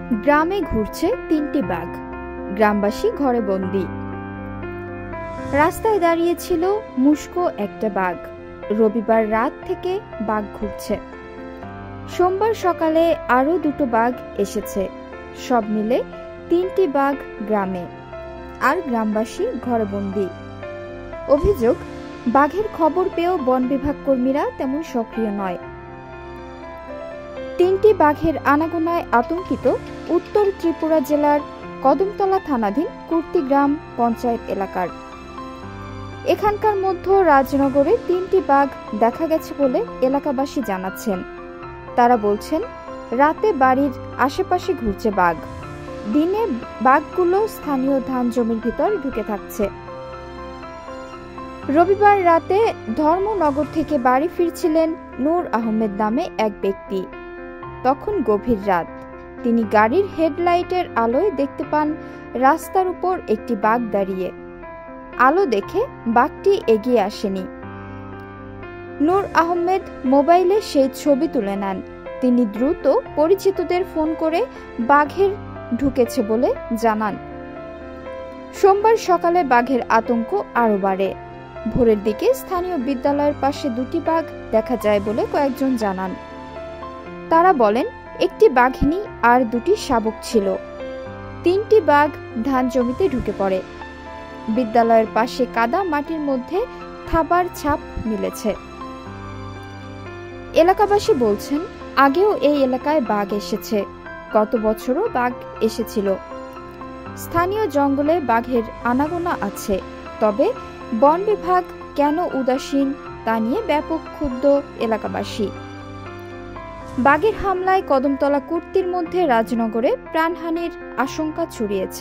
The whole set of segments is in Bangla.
গ্রামে ঘুরছে ৩টি বাঘ, গ্রামবাসী ঘরে বন্দী। রাস্তায় দাঁড়িয়েছিল মুস্কো একটা বাঘ। রবিবার রাত থেকে বাঘ ঘুরছে। সোমবার সকালে আরো 2টো বাঘ এসেছে। সব মিলে 3টি বাঘ গ্রামে, আর গ্রামবাসী ঘরে বন্দী। অভিযোগ, বাঘের খবর পেয়েও বন বিভাগ কর্মীরা তেমন সক্রিয় নয়। 3টি বাঘের আনাগোনায় আতঙ্কিত উত্তর ত্রিপুরা জেলার কদমতলা থানাধীন কুর্তিগ্রাম পঞ্চায়েত এলাকার। এখানকার মধ্যে রাজনগরে 3টি বাঘ দেখা গেছে বলে এলাকাবাসী জানাচ্ছেন। তারা বলছেন, রাতে বাড়ির আশেপাশে ঘুরছে বাঘ। দিনে বাঘগুলো স্থানীয় ধান জমির ভিতর ঢুকে থাকছে। রবিবার রাতে ধর্মনগর থেকে বাড়ি ফিরছিলেন নূর আহমেদ নামে এক ব্যক্তি। তখন গভীর রাত। তিনি গাড়ির হেডলাইটের আলোয় দেখতে পান রাস্তার উপর একটি বাঘ দাঁড়িয়ে। আলো দেখে বাঘটি এগিয়ে আসেনি। নূর আহমেদ মোবাইলে সেই ছবি তুলে নেন। তিনি দ্রুত পরিচিতদের ফোন করে বাঘের ঢুকেছে বলে জানান। সোমবার সকালে বাঘের আতঙ্ক আরো বাড়ে। ভোরের দিকে স্থানীয় বিদ্যালয়ের পাশে 2টি বাঘ দেখা যায় বলে কয়েকজন জানান। তারা বলেন, একটি বাঘিনী আর 2টি শাবক ছিল। 3টি বাঘ ধান জমিতে ঢুকে পড়ে। বিদ্যালয়ের পাশে কাদা মাটির মধ্যে থাবার ছাপ মিলেছে। এলাকাবাসী বলছেন, আগেও এই এলাকায় বাঘ এসেছে। গত বছরও বাঘ এসেছিল। স্থানীয় জঙ্গলে বাঘের আনাগোনা আছে। তবে বন বিভাগ কেন উদাসীন তা নিয়ে ব্যাপক ক্ষুব্ধ এলাকাবাসী। বাঘের হামলায় কদমতলা কুর্তির মধ্যে রাজনগরে প্রাণহানির আশঙ্কা ছড়িয়েছে।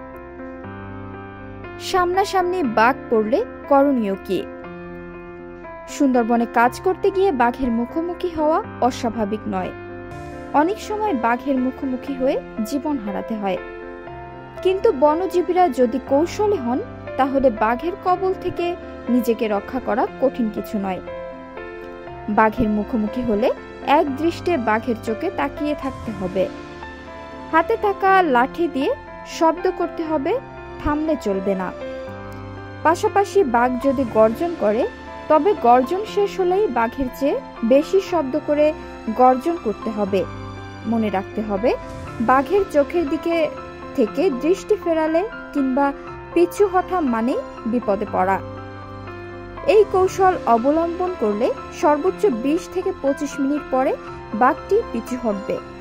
সামনাসামনি বাঘ পড়লে করণীয় কি? সুন্দরবনে কাজ করতে গিয়ে বাঘের মুখোমুখি হওয়া অস্বাভাবিক নয়। অনেক সময় বাঘের মুখোমুখি হয়ে জীবন হারাতে হয়। কিন্তু বনজীবীরা যদি কৌশলী হন, তাহলে বাঘের কবল থেকে নিজেকে রক্ষা করা কঠিন কিছু নয়। বাঘের মুখোমুখি হলে এক দৃষ্টে বাঘের চোখে তাকিয়ে থাকতে হবে। হাতে থাকা লাঠি দিয়ে শব্দ করতে হবে, থামলে চলবে না। পাশাপাশি বাঘ যদি গর্জন করে, তবে গর্জন শেষ হলেই বাঘের চেয়ে বেশি শব্দ করে গর্জন করতে হবে। মনে রাখতে হবে, বাঘের চোখের দিকে থেকে দৃষ্টি ফেরালে কিংবা পিছু হঠা মানেই বিপদে পড়া। এই কৌশল অবলম্বন করলে সর্বোচ্চ 20 থেকে 25 মিনিট পরে বাঘটি পিছু হটবে।